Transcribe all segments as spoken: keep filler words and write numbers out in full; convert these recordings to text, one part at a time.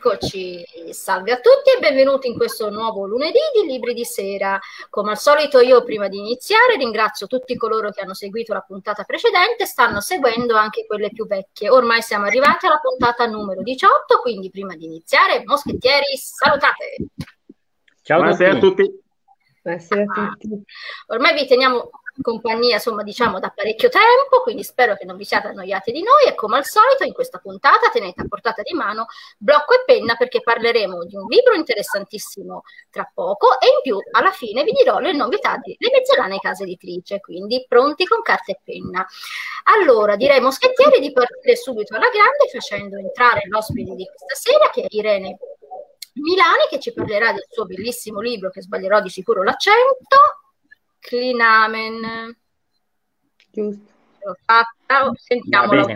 Eccoci, salve a tutti e benvenuti in questo nuovo lunedì di Libri di Sera. Come al solito io prima di iniziare ringrazio tutti coloro che hanno seguito la puntata precedente e stanno seguendo anche quelle più vecchie. Ormai siamo arrivati alla puntata numero diciotto, quindi prima di iniziare, moschettieri, salutate! Ciao, buonasera a tutti! Buonasera a tutti! Ormai vi teniamo compagnia, insomma, diciamo da parecchio tempo, quindi spero che non vi siate annoiati di noi e come al solito in questa puntata tenete a portata di mano blocco e penna perché parleremo di un libro interessantissimo tra poco e in più alla fine vi dirò le novità delle Mezzolanee case editrice, quindi pronti con carta e penna. Allora direi moschettieri di partire subito alla grande facendo entrare l'ospite di questa sera che è Irene Milani, che ci parlerà del suo bellissimo libro, che sbaglierò di sicuro l'accento, Clinamen. Giusto. L'ho fatta, sentiamola.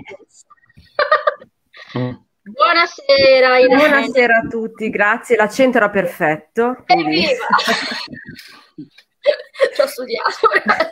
Buonasera Irene. Buonasera a tutti, grazie, l'accento era perfetto. Quindi... Evviva! Ci ho studiato.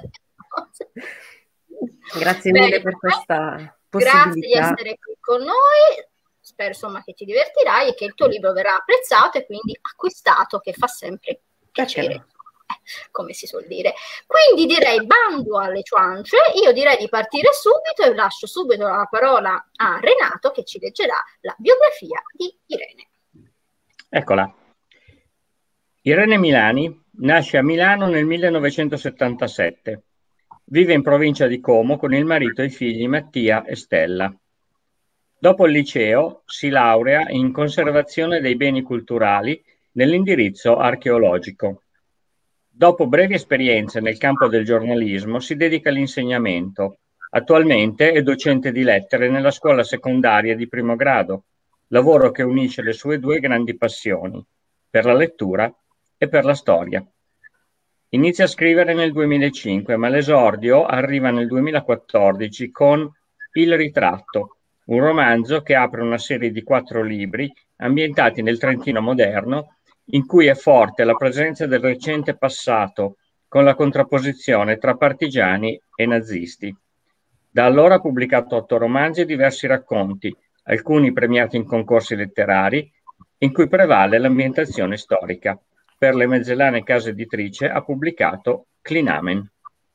Grazie mille per questa possibilità. Grazie di essere qui con noi. Spero insomma che ti divertirai e che il tuo libro verrà apprezzato e quindi acquistato, che fa sempre piacere, come si suol dire. Quindi direi bando alle ciance, io direi di partire subito e lascio subito la parola a Renato che ci leggerà la biografia di Irene. Eccola. Irene Milani nasce a Milano nel millenovecentosettantasette. Vive in provincia di Como con il marito e i figli Mattia e Stella. Dopo il liceo si laurea in conservazione dei beni culturali nell'indirizzo archeologico. Dopo brevi esperienze nel campo del giornalismo si dedica all'insegnamento. Attualmente è docente di lettere nella scuola secondaria di primo grado, lavoro che unisce le sue due grandi passioni, per la lettura e per la storia. Inizia a scrivere nel duemilacinque, ma l'esordio arriva nel duemilaquattordici con Il ritratto, un romanzo che apre una serie di quattro libri ambientati nel Trentino moderno, in cui è forte la presenza del recente passato, con la contrapposizione tra partigiani e nazisti. Da allora ha pubblicato otto romanzi e diversi racconti, alcuni premiati in concorsi letterari, in cui prevale l'ambientazione storica. Per le Mezzolanee case editrice ha pubblicato Clinamen.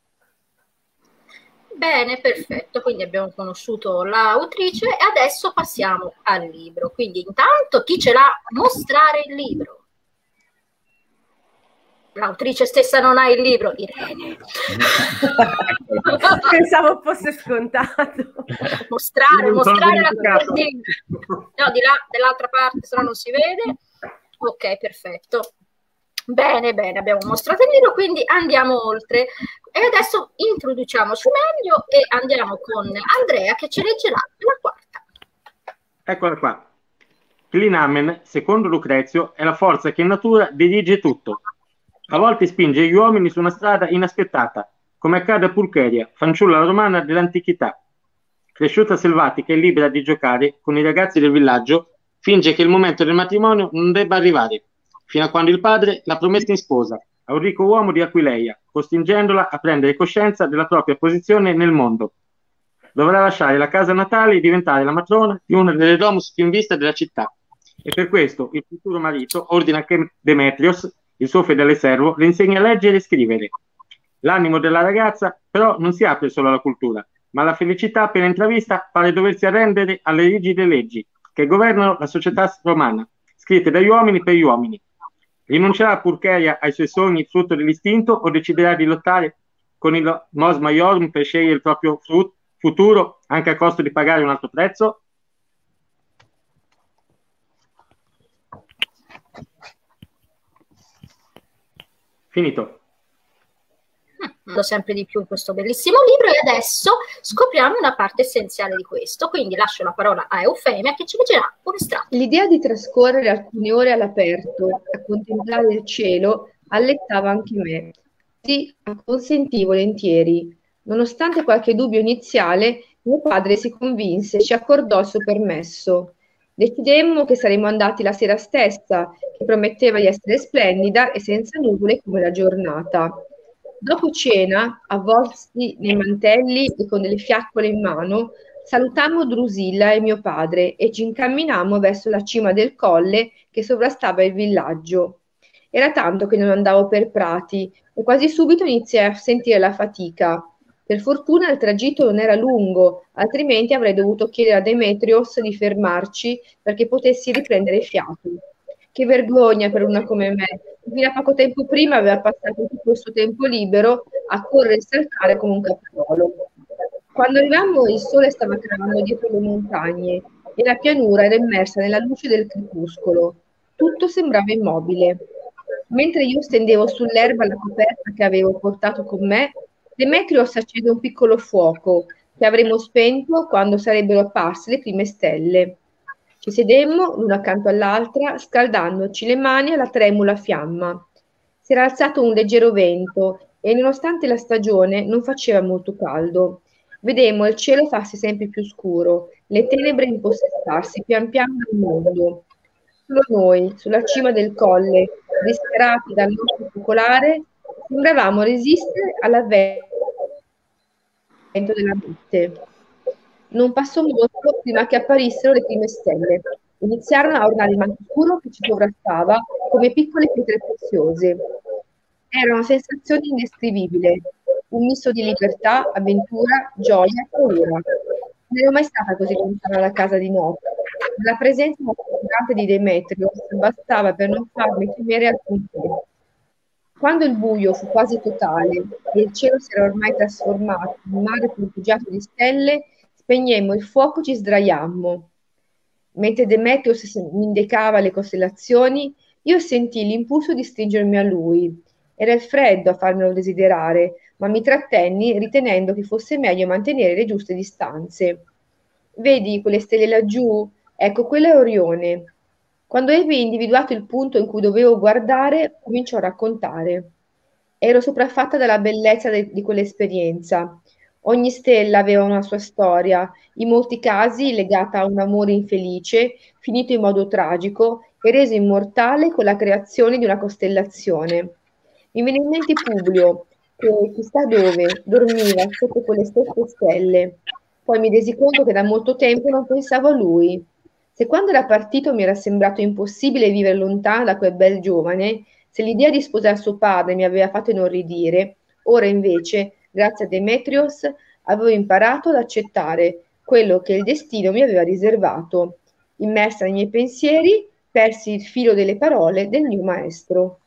Bene, perfetto, quindi abbiamo conosciuto l'autrice e adesso passiamo al libro. Quindi intanto chi ce l'ha a mostrare il libro? L'autrice stessa non ha il libro, Irene. Pensavo fosse scontato. Mostrare, mostrare la copertina. No, di là, dell'altra parte, se no non si vede. Ok, perfetto. Bene, bene, abbiamo mostrato il libro, quindi andiamo oltre. E adesso introduciamoci meglio e andiamo con Andrea che ci leggerà la quarta. Eccola qua. Clinamen, secondo Lucrezio, è la forza che in natura dirige tutto. A volte spinge gli uomini su una strada inaspettata, come accade a Pulcheria, fanciulla romana dell'antichità. Cresciuta selvatica e libera di giocare con i ragazzi del villaggio, finge che il momento del matrimonio non debba arrivare, fino a quando il padre la promette in sposa a un ricco uomo di Aquileia, costringendola a prendere coscienza della propria posizione nel mondo. Dovrà lasciare la casa natale e diventare la matrona di una delle domus più in vista della città. E per questo il futuro marito ordina che Demetrios, il suo fedele servo, le insegna a leggere e scrivere. L'animo della ragazza però non si apre solo alla cultura, ma la felicità appena intravista pare doversi arrendere alle rigide leggi che governano la società romana, scritte dagli uomini per gli uomini. Rinuncerà a Pulcheria ai suoi sogni frutto dell'istinto o deciderà di lottare con il Mos Maiorum per scegliere il proprio futuro anche a costo di pagare un alto prezzo? Finito. Hm, sempre di più in questo bellissimo libro e adesso scopriamo una parte essenziale di questo, quindi lascio la parola a Eufemia che ci leggerà un estratto. L'idea di trascorrere alcune ore all'aperto a contemplare il cielo allettava anche me. Sì, acconsentì volentieri. Nonostante qualche dubbio iniziale, mio padre si convinse e ci accordò il suo permesso. Decidemmo che saremmo andati la sera stessa, che prometteva di essere splendida e senza nuvole come la giornata. Dopo cena, avvolti nei mantelli e con delle fiaccole in mano, Salutammo Drusilla e mio padre e ci incamminammo verso la cima del colle che sovrastava il villaggio. Era tanto che non andavo per prati e quasi subito iniziai a sentire la fatica. Per fortuna il tragitto non era lungo, altrimenti avrei dovuto chiedere a Demetrios di fermarci perché potessi riprendere fiato. Che vergogna per una come me, che fino a poco tempo prima aveva passato tutto il suo tempo libero a correre e saltare come un capriolo. Quando arrivammo il sole stava calando dietro le montagne e la pianura era immersa nella luce del crepuscolo. Tutto sembrava immobile. Mentre io stendevo sull'erba la coperta che avevo portato con me, Demetrios accese un piccolo fuoco che avremmo spento quando sarebbero apparse le prime stelle. Ci sedemmo l'una accanto all'altra, scaldandoci le mani alla tremula fiamma. Si era alzato un leggero vento e, nonostante la stagione, non faceva molto caldo. Vedemmo il cielo farsi sempre più scuro, le tenebre impossessarsi pian piano del mondo. Solo noi, sulla cima del colle, disperati dal nostro focolare, sembravamo resistere all'avvento della notte. Non passò molto prima che apparissero le prime stelle. Iniziarono a ornare il manto scuro che ci sovrastava come piccole pietre preziose. Era una sensazione indescrivibile, un misto di libertà, avventura, gioia e paura. Non ero mai stata così lontana dalla casa di notte. La presenza rassicurante di Demetrios bastava per non farmi temere alcunché. Quando il buio fu quasi totale e il cielo si era ormai trasformato in un mare punteggiato di stelle, spegnemmo il fuoco e ci sdraiammo. Mentre Demetrios mi indicava le costellazioni, io sentii l'impulso di stringermi a lui. Era il freddo a farmelo desiderare, ma mi trattenni ritenendo che fosse meglio mantenere le giuste distanze. Vedi quelle stelle laggiù? Ecco, quello è Orione. Quando ebbi individuato il punto in cui dovevo guardare, cominciò a raccontare. Ero sopraffatta dalla bellezza de- di quell'esperienza. Ogni stella aveva una sua storia, in molti casi legata a un amore infelice, finito in modo tragico e reso immortale con la creazione di una costellazione. Mi venne in mente Publio, che chissà dove dormiva sotto quelle stesse stelle. Poi mi resi conto che da molto tempo non pensavo a lui. Se quando era partito mi era sembrato impossibile vivere lontano da quel bel giovane, se l'idea di sposare suo padre mi aveva fatto inorridire, ora invece, grazie a Demetrios, avevo imparato ad accettare quello che il destino mi aveva riservato. Immersa nei miei pensieri, persi il filo delle parole del mio maestro.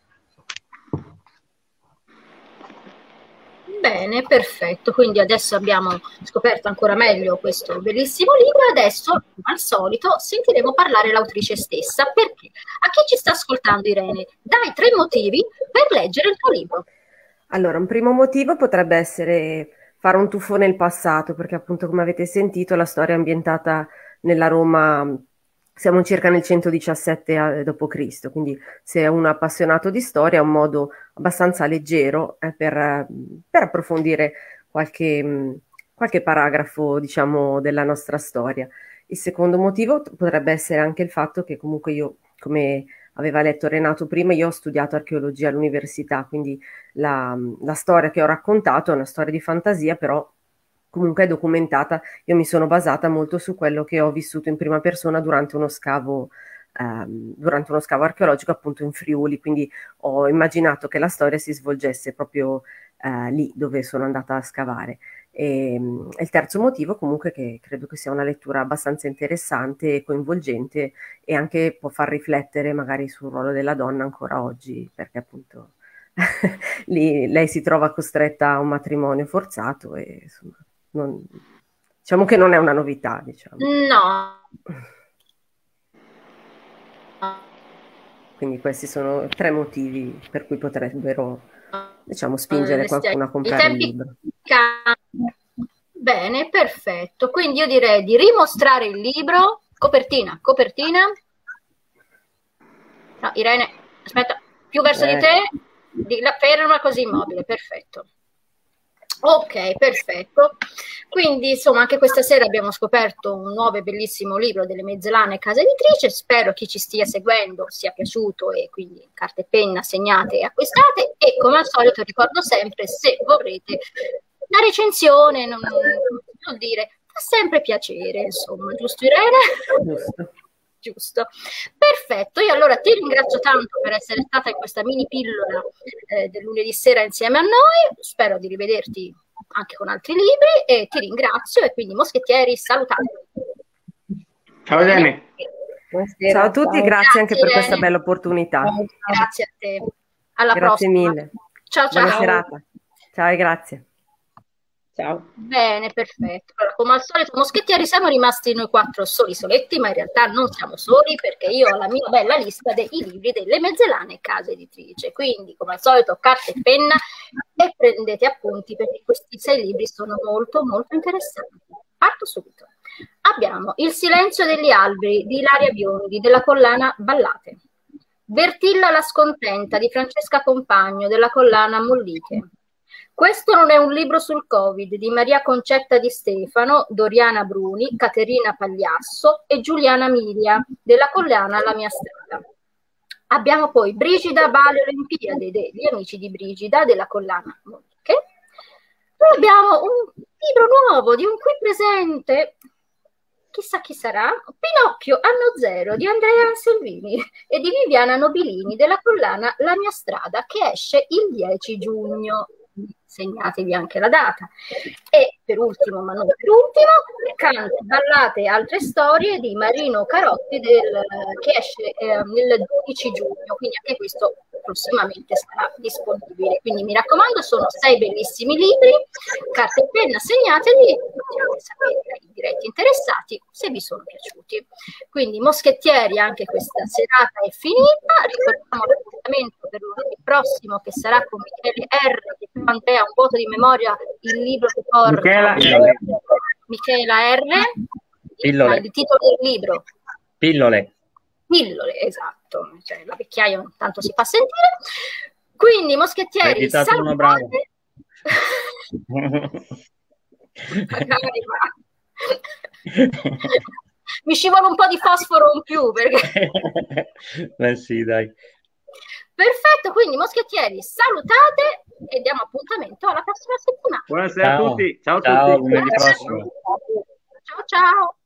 Bene, perfetto. Quindi adesso abbiamo scoperto ancora meglio questo bellissimo libro e adesso, al solito, sentiremo parlare l'autrice stessa. Perché? A chi ci sta ascoltando, Irene, dai tre motivi per leggere il tuo libro. Allora, un primo motivo potrebbe essere fare un tuffo nel passato, perché appunto, come avete sentito, la storia è ambientata nella Roma, siamo circa nel centodiciassette dopo Cristo, quindi se è un appassionato di storia è un modo abbastanza leggero eh, per, per approfondire qualche, qualche paragrafo, diciamo, della nostra storia. Il secondo motivo potrebbe essere anche il fatto che comunque io, come aveva letto Renato prima, io ho studiato archeologia all'università, quindi la, la storia che ho raccontato è una storia di fantasia, però comunque è documentata. Io mi sono basata molto su quello che ho vissuto in prima persona durante uno scavo, ehm, durante uno scavo archeologico appunto in Friuli, quindi ho immaginato che la storia si svolgesse proprio eh, lì dove sono andata a scavare. E, e il terzo motivo comunque che credo che sia una lettura abbastanza interessante e coinvolgente e anche può far riflettere magari sul ruolo della donna ancora oggi, perché appunto lì lei si trova costretta a un matrimonio forzato e insomma non, diciamo che non è una novità, diciamo. No. Quindi questi sono tre motivi per cui potrebbero, diciamo, spingere qualcuno a comprare il libro. Bene, perfetto. Quindi io direi di rimostrare il libro. Copertina, copertina. No, Irene, aspetta, più verso eh. di te. Di, la ferma così immobile, perfetto. Ok, perfetto. Quindi insomma anche questa sera abbiamo scoperto un nuovo e bellissimo libro delle Mezzelane Casa Editrice. Spero chi ci stia seguendo sia piaciuto e quindi carta e penna segnate e acquistate, e come al solito ricordo sempre, se vorrete la recensione, non, non dire fa sempre piacere, insomma, giusto Irene? Giusto. Giusto. Perfetto, io allora ti ringrazio tanto per essere stata in questa mini pillola eh, del lunedì sera insieme a noi, spero di rivederti anche con altri libri e ti ringrazio e quindi moschettieri salutate. Ciao Irene. Buonasera, Ciao a tutti e ciao. grazie, Grazie, anche per questa Irene. bella opportunità. Grazie a te, alla Grazie prossima. mille. Ciao ciao. Buona serata. Ciao e grazie. Ciao. Bene, perfetto. Allora, come al solito, moschettieri, siamo rimasti noi quattro soli soletti, ma in realtà non siamo soli perché io ho la mia bella lista dei libri delle Mezzelane Casa Editrice. Quindi, come al solito, carta e penna e prendete appunti perché questi sei libri sono molto, molto interessanti. Parto subito. Abbiamo Il silenzio degli alberi di Ilaria Biondi, della collana Ballate. Bertilla la scontenta di Francesca Compagno, della collana Molliche. Questo non è un libro sul Covid di Maria Concetta Di Stefano, Doriana Bruni, Caterina Pagliasso e Giuliana Milia della collana La mia strada. Abbiamo poi Brigida Bale Olimpiade degli amici di Brigida della collana Moliche. Poi abbiamo un libro nuovo di un qui presente, chissà chi sarà, Pinocchio anno zero di Andrea Anselmini e di Viviana Nobilini della collana La mia strada, che esce il dieci giugno. Segnatevi anche la data. E per ultimo, ma non per ultimo, Cante, ballate e altre storie di Marino Carotti del, che esce eh, il dodici giugno, quindi anche questo prossimamente sarà disponibile. Quindi mi raccomando, sono sei bellissimi libri, carta e penna, segnateli e fate sapere ai diretti interessati se vi sono piaciuti. Quindi moschettieri, anche questa serata è finita, ricordiamo l'appuntamento per lunedì prossimo che sarà con Michele R, che Andrea un voto di memoria, il libro che porta Michela R. Michela R, Pillole. il titolo del libro Pillole. Pillole, esatto, cioè, la vecchiaia tanto si fa sentire. Quindi moschettieri, Hai citato uno bravo. Magari, ma... mi scivola un po' di fosforo in più perché... Beh sì, dai. Perfetto, quindi moschettieri, salutate e diamo appuntamento alla prossima settimana. Buonasera Ciao. a tutti. Ciao a Ciao, tutti. lunedì prossimo. Ciao ciao.